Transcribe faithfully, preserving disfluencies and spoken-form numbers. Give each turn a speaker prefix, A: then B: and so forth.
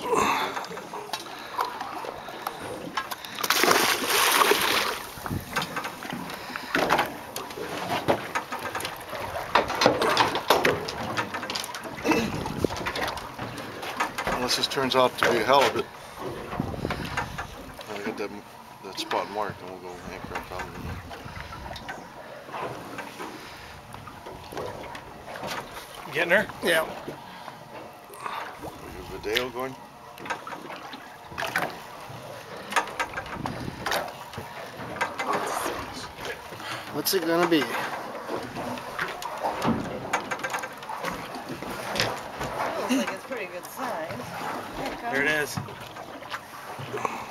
A: Unless this turns out to be a halibut. I got that, that spot marked, and we'll go anchor on top of it.
B: Getting her?
C: Yeah.
A: We have Video going.
C: What's it gonna be?
D: Looks like it's pretty good size.
B: There it is.